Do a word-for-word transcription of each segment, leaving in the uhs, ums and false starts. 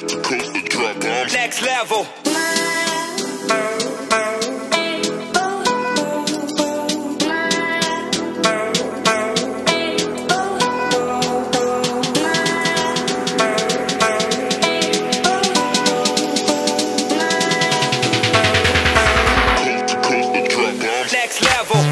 Next level. Next level.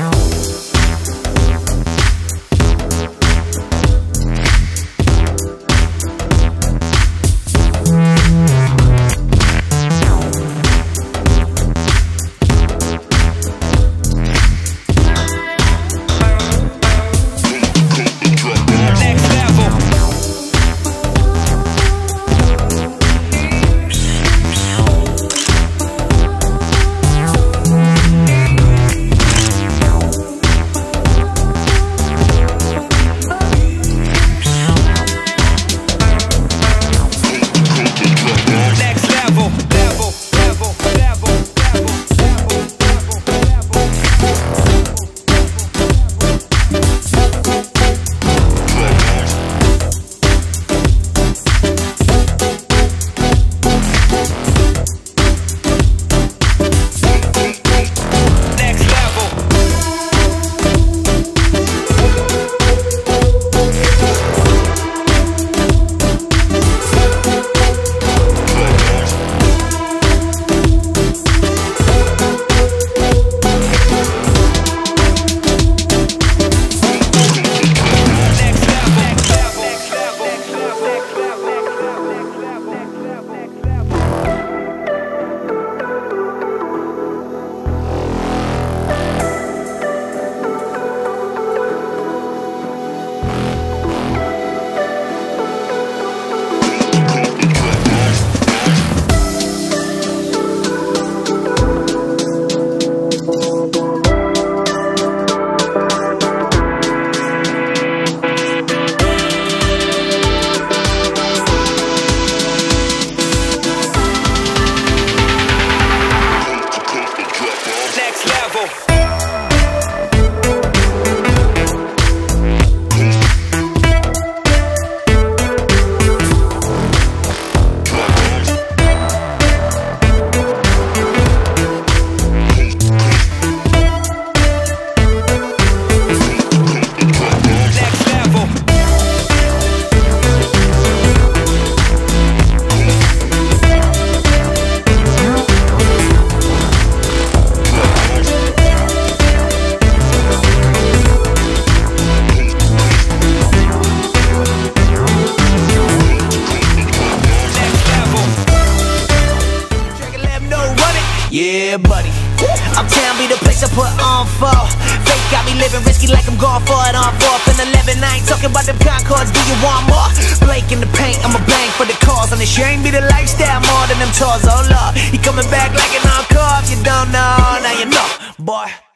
Yeah, buddy, uptown be the place I put on for. Fake got me living risky like I'm going for it on fourth and eleven. I ain't talking about them Concords, do you want more? Blake in the paint, I'm a blank for the cause. And the shame be the lifestyle more than them tours. Oh Lord, he coming back like an encore. If you don't know, now you know, boy.